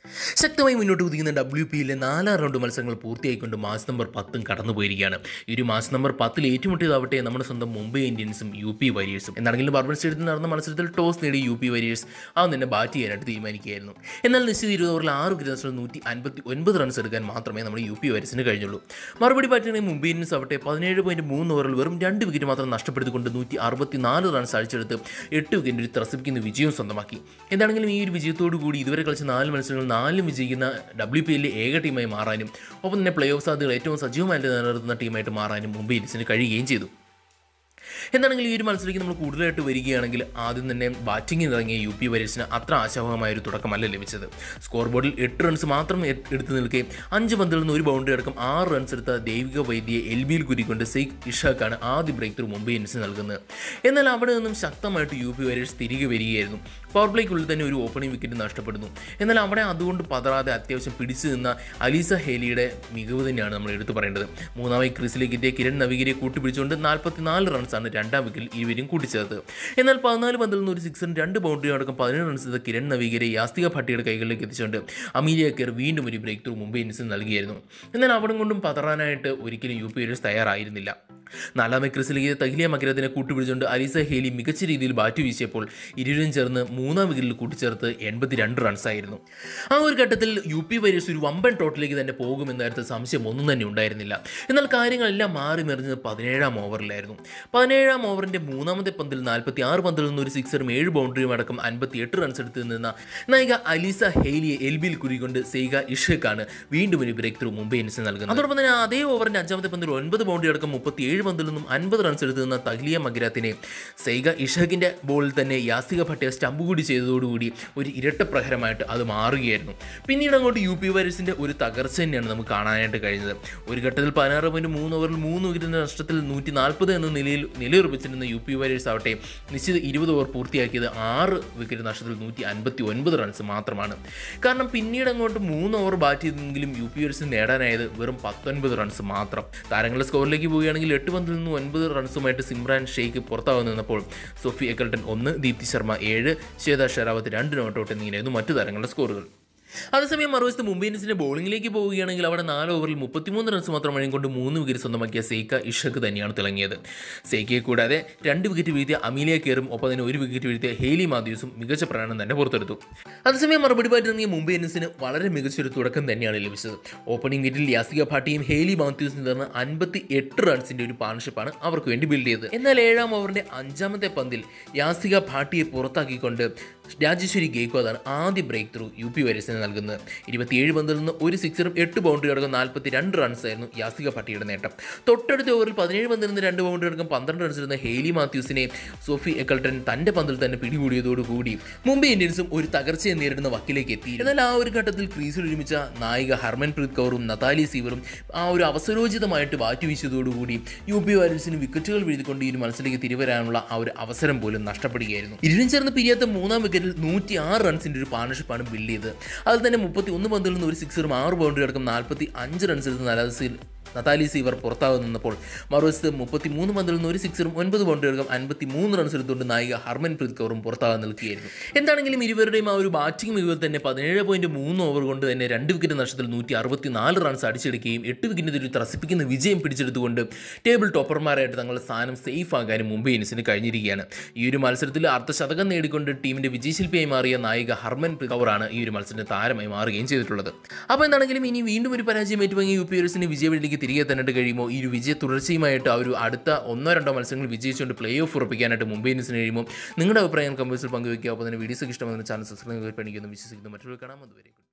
ശക്തമായി മുന്നോട്ട് കുതിക്കുന്ന WPL നാലാം റൗണ്ട് മത്സരങ്ങൾ പൂർത്തിയായിക്കൊണ്ട് മാച്ച് നമ്പർ 10 കടന്നുപോയിരിക്കുകയാണ്. ഈ ഒരു മാച്ച് നമ്പർ 10 ഏറ്റുമുട്ടിയതാവട്ടെ നമ്മുടെ സ്വന്തം മുംബൈ ഇന്ത്യൻസും UP വാരിയേഴ്സും. എന്നാണെങ്കിലും ബർബൺ സ്റ്റേഡിയത്തിൽ നടന്ന മത്സരത്തിൽ ടോസ് നേടി UP വാരിയേഴ്സ് തന്നെ ബാറ്റ് ചെയ്യാനായിട്ട് തീരുമാനിക്കുകയായിരുന്നു. എന്നാൽ നിശ്ചിത 20 ഓവറിൽ 6 വിക്കറ്റ് നഷ്ടത്തിൽ 159 റൺസ് എടുക്കാൻ മാത്രമേ നമ്മുടെ UP വാരിയേഴ്സിന് കഴിഞ്ഞുള്ളൂ. മറുപടി ബാറ്റിംഗ് മുംബൈ ഇന്ത്യൻസ് ആവട്ടെ 17.3 ഓവറിൽ വെറും 2 വിക്കറ്റ് മാത്രം നഷ്ടപ്പെടുത്തിക്കൊണ്ട് 164 റൺസ് അടിച്ചെടുത്ത് 8 വിക്കറ്റ് ഒരു ത്രസിപ്പിക്കുന്ന വിജയം സ്വന്തമാക്കി. എന്താണെങ്കിലും ഈ ഒരു വിജയത്തോടു കൂടി ഇതുവരെ കളിച്ച 4 മത്സരങ്ങൾ 4 വിജയിക്കുന്ന WPL ഏക ടീമായി മാറാനും ഒപ്പം തന്നെ പ്ലേ ഓഫ് സാധ്യതകൾ ഏറ്റവും സജീവമായിട്ട് നിലനിർത്തുന്ന ടീമായിട്ട് മാറാനും മുംബൈ ഇന്ത്യൻസിന് കഴിയുകയും ചെയ്തു. എന്താണെങ്കിൽ ഈ ഒരു മത്സരത്തിൽ നമ്മൾ കൂടുതലായിട്ട് വരികയാണെങ്കിൽ ആദ്യം തന്നെ ബാറ്റിംഗിൽ ഇറങ്ങിയ UP വാരിയേഴ്സിന് അത്ര ആശാവഹമായൊരു തുടക്കമല്ല ലഭിച്ചത്. സ്കോർ ബോർഡിൽ 8 റൺസ് മാത്രം എടുത്തു നിൽക്കെ 5 പന്തിൽ നിന്ന് ഒരു ബൗണ്ടറി അടക്കം 6 റൺസ് എടുത്ത ദൈവിക വൈദ്യയെ LBയിൽ കുരിക്കൊണ്ട് സെയ്ഖ് ഇഷാഖാണ് ആദ്യ ബ്രേക്ക് ത്രൂ മുംബൈ ഇന്ത്യൻസിന് നൽകുന്നത്. എന്നാൽ അവിടെ നിന്നും ശക്തമായിട്ട് UP വാരിയേഴ്സ് തിരികെ വരികയായിരുന്നു. പവർ പ്ലേക്കുള്ളിൽ തന്നെ ഒരു ഓപ്പണിംഗ് വിക്കറ്റ് നഷ്ടപ്പെടുന്നു. എന്നാൽ അവിടെ അതുകൊണ്ട് പതറാതെ അത്യാവശ്യം പിടിച്ചു നിന്ന അലീസ ഹേലിയുടെ മികവ് തന്നെയാണ് നമ്മൾ എടുത്തു പറയേണ്ടത്. മൂന്നാമായി ക്രീസിലേക്ക് എത്തിയ കിരൺ നവീകരെ കൂട്ടിപ്പിടിച്ചുകൊണ്ട് 44 റൺസാണ് രണ്ടാം വിക്കറ്റിൽ ഇരുവരും കൂട്ടിച്ചേർത്തത്. എന്നാൽ 14 പന്തിൽ നിന്ന് ഒരു സിക്സറും 2 ബൗണ്ടറിയും അടക്കം 17 റൺസ് ചെയ്ത കിരൺ നവീകരെ യാസ്തിക ഭട്ടിയുടെ കൈകളിലേക്ക് എത്തിച്ചുകൊണ്ട് അമീലിയ കെയർ വീണ്ടും ഒരു ബ്രേക്ക് ത്രൂ മുംബൈ ഇന്ത്യൻസിന് നൽകിയായിരുന്നു. എന്നാൽ അവിടെ കൊണ്ടും പതറാനായിട്ട് ഒരിക്കലും UP വാരിയേഴ്സ് തയ്യാറായിരുന്നില്ല. 4 ക്രീസിലേക്ക് തഹ്ലിയ മഗ്രത്തിനെ കൂട്ടുപിടിച്ചുകൊണ്ട് അലീസ ഹേലി മികച്ച രീതിയിൽ ബാറ്റ് വീശിയപ്പോൾ ഇരുവരും ചേർന്ന് 3-ാം വിക്കറ്റിൽ കൂട്ടിച്ചേർത്ത് 82 റൺസായിരുന്നു. ആ ഒരു ഘട്ടത്തിൽ UP വാരിയേഴ്സ് ഒരു വമ്പൻ ടോട്ടലിലേക്ക് തന്നെ പോകുമെന്ന കാര്യത്തിൽ സംശയം ഒന്നും തന്നെ ഉണ്ടായിരുന്നില്ല. എന്നാൽ കാര്യങ്ങളെല്ലാം മാറി മറിഞ്ഞത് 17-ാം ഓവറിലായിരുന്നു. 17-ാം ഓവറിൻ്റെ 3-ാമത്തെ പന്തിൽ 46 പന്തിൽ നിന്ന് ഒരു സിക്സറും 7 ബൗണ്ടറിയും അടക്കം 58 റൺസ് എടുത്ത് നിന്ന നായിക അലീസ ഹേലിയെ LBയിൽ കുരിക്കൊണ്ട് സെയ്ഖ് ഇഷാഖാണ് വീണ്ടും ഒരു ബ്രേക്ക് ത്രൂ മുംബൈ ഇന്ത്യൻസിന് നൽകുന്നത്. അതോടൊപ്പം തന്നെ അതേ ഓവറിൻ്റെ 5-ാമത്തെ പന്തിൽ 9 ബൗണ്ടറി അടക്കം 37 പന്തിൽ നിന്നും 50 റൺസ് എടുത്ത് നിന്ന തഹ്ലിയ മഗ്രത്തിനെ സെയ്ഖ് ഇഷാഖിൻ്റെ ബോളിൽ തന്നെ യാസ്തിക ഭട്ടിയെ സ്റ്റംപ് കൂടി ചെയ്തതോടുകൂടി ഒരു ഇരട്ട പ്രഹരമായിട്ട് അത് മാറുകയായിരുന്നു. പിന്നീട് അങ്ങോട്ട് UP വാരിയേഴ്സിൻ്റെ ഒരു തകർച്ച തന്നെയാണ് നമുക്ക് കാണാനായിട്ട് കഴിഞ്ഞത്. ഒരു ഘട്ടത്തിൽ 16.3 ഓവറിൽ 3 വിക്കറ്റിൻ്റെ നഷ്ടത്തിൽ 140 എന്ന നിലയുറപ്പിച്ചിരുന്ന UP വാരിയേഴ്സ് ആവട്ടെ നിശ്ചിത 20 ഓവർ പൂർത്തിയാക്കിയത് 6 വിക്കറ്റ് നഷ്ടത്തിൽ 159 റൺസ് മാത്രമാണ്. കാരണം പിന്നീട് അങ്ങോട്ട് 3 ഓവർ ബാറ്റ് ചെയ്തെങ്കിലും UP വാരിയേഴ്സിന് നേടാനായത് വെറും 19 റൺസ് മാത്രം. താരങ്ങളുടെ സ്കോറിലേക്ക് പോവുകയാണെങ്കിൽ 8 പന്തിൽ നിന്ന് 9 റൺസുമായിട്ട് സിമ്രാൻ ഷെയ്ഖ് പുറത്താവാൻ നിന്നപ്പോൾ Sophie Ecclestone 1, Deepti Sharma 7, Shweta Sehrawat 2 not out എന്നിങ്ങനെയായിരുന്നു മറ്റു താരങ്ങളുടെ സ്കോറുകൾ. അതേസമയം മറുവശത്ത് മുംബൈ ഇന്ത്യൻസിൻ്റെ ബോളിംഗിലേക്ക് പോവുകയാണെങ്കിൽ അവിടെ 4 ഓവറിൽ 33 റൺസ് മാത്രം വഴങ്ങിക്കൊണ്ട് 3 വിക്കറ്റ് സ്വന്തമാക്കിയ സെയ്ഖ് ഇഷാഖ് തന്നെയാണ് തിളങ്ങിയത്. സെയ്ഖയെ കൂടാതെ 2 വിക്കറ്റ് വീഴ്ത്തിയ അമീലിയ കെയറും ഒപ്പം തന്നെ 1 വിക്കറ്റ് വീഴ്ത്തിയ ഹേലി മാത്യൂസും മികച്ച പ്രകടനം തന്നെ പുറത്തെടുത്തു. അതേസമയം മറുപടി ബാറ്റ് ഇറങ്ങിയ മുംബൈ ഇന്ത്യൻസിന് വളരെ മികച്ചൊരു തുടക്കം തന്നെയാണ് ലഭിച്ചത്. ഓപ്പണിംഗ് വിക്കറ്റിൽ യാസ്തിക ഭാട്ടിയും ഹേലി മാത്യൂസും ചേർന്ന് 58 റൺസിൻ്റെ ഒരു പാർട്ണർഷിപ്പാണ് അവർക്ക് വേണ്ടി ബിൽഡ് ചെയ്തത്. എന്നാൽ 7-ാം ഓവറിൻ്റെ 5-ാമത്തെ പന്തിൽ യാസ്തിക ഭാട്ടിയെ പുറത്താക്കിക്കൊണ്ട് രാജേശ്വരി ഗെയ്ക്വാദാണ് ആദ്യ ബ്രേക്ക് ത്രൂ UP വാരിയേഴ്സിന് നൽകുന്നത്. 27 പന്തിൽ നിന്ന് ഒരു സിക്സറും 8 ബൗണ്ടറി അടക്കം 42 റൺസായിരുന്നു യാസ്തിക ഭട്ടിയുടെ നേട്ടം. തൊട്ടടുത്ത ഓവറിൽ 17 പന്തിൽ നിന്ന് 2 ബൗണ്ടറി അടക്കം 12 റൺസ് ഇരുന്ന ഹേലി മാത്യൂസിനെ സോഫി എക്കൽട്ടൺ തൻ്റെ പന്തിൽ തന്നെ പിടികൂടിയതോടുകൂടി മുംബൈ ഇന്ത്യൻസും ഒരു തകർച്ചയെ നേരിടുന്ന വക്കിലേക്ക് എത്തി. എന്നാൽ ആ ഒരു ഘട്ടത്തിൽ ക്രീസിൽ ഒരുമിച്ച നായിക ഹർമൻപ്രീത് കൗറും നതാലി സീവറും ആ ഒരു അവസരോചിതമായിട്ട് ബാറ്റ് വീശിയതോടുകൂടി UP വാരിയേഴ്സിന് വിക്കറ്റുകൾ വീഴ്ത്തിക്കൊണ്ട് ഈ ഒരു മത്സരത്തിലേക്ക് തിരിവരാനുള്ള ആ ഒരു അവസരം പോലും നഷ്ടപ്പെടുകയായിരുന്നു. ഇരുവരും ചേർന്ന് പിരിയാത്ത 3-ാം വിക്കറ്റിൽ 106 റൺസിൻ്റെ ഒരു പാർട്ണർഷിപ്പാണ് ബിൽഡ് ചെയ്തത്. അതിൽ തന്നെ 31 പന്തിൽ നിന്ന് ഒരു സിക്സറും 6 ബൗണ്ടറി അടക്കം 45 റൺസ് എടുത്ത് നതാലി സീവർ പുറത്താകുന്ന നിന്നപ്പോൾ മറുവശത്ത് 33 പന്തിൽ നിന്ന് ഒരു സിക്സറും 9 ബൗണ്ടറി അടക്കം 53 റൺസ് എടുത്തുകൊണ്ട് നായിക ഹർമൻപ്രീത് കൗറും പുറത്താകാൻ നിൽക്കുകയായിരുന്നു. എന്താണെങ്കിലും ഇരുവരുടെയും ആ ഒരു ബാറ്റിംഗ് മികവിൽ തന്നെ 17.3 ഓവർ കൊണ്ട് തന്നെ 2 വിക്കറ്റ് നഷ്ടത്തിൽ 164 റൺസ് അടിച്ചെടുക്കുകയും 8 വിക്കറ്റിന് ഒരു ത്രസിപ്പിക്കുന്ന വിജയം പിടിച്ചെടുത്തുകൊണ്ട് ടേബിൾ ടോപ്പർമാരായിട്ട് തങ്ങളുടെ സ്ഥാനം സേഫ് ആകാനും മുംബൈ ഇന്ത്യൻസിന് കഴിഞ്ഞിരിക്കുകയാണ്. ഈ ഒരു മത്സരത്തിൽ അർദ്ധശതകം നേടിക്കൊണ്ട് ടീമിൻ്റെ വിജയശില്പിയായി മാറിയ നായിക ഹർമൻപ്രീത് കൗറാണ് ഈ ഒരു മത്സരത്തിന്റെ താരമായി മാറുകയും ചെയ്തിട്ടുള്ളത്. അപ്പോൾ എന്താണെങ്കിലും ഇനി വീണ്ടും ഒരു പരാജയം ഏറ്റുവാങ്ങിയ UP വാരിയേഴ്സിന് വിജയവഴിയിലേക്ക് തിരികെ തന്നെ കഴിയുമോ? ഈ ഒരു വിജയ തുടർച്ചയുമായിട്ട് ആ ഒരു അടുത്ത 1-2 മത്സരങ്ങൾ വിജയിച്ചുകൊണ്ട് പ്ലേ ഓഫ് ഉറപ്പിക്കാനായിട്ട് മുംബൈ ഇന്ത്യൻസിന് കഴിയുമ്പോൾ നിങ്ങളുടെ അഭിപ്രായം കമൻസിൽ പങ്കുവയ്ക്കുക. അപ്പോൾ തന്നെ വീഡിയോസ് ഇഷ്ടമാകുന്ന ചാനൽ സബ്സ്ക്രൈബ് ചെയ്യാൻ വിശ്വസിക്കുന്നു. മറ്റൊരു കാണാം. അതുവരെ.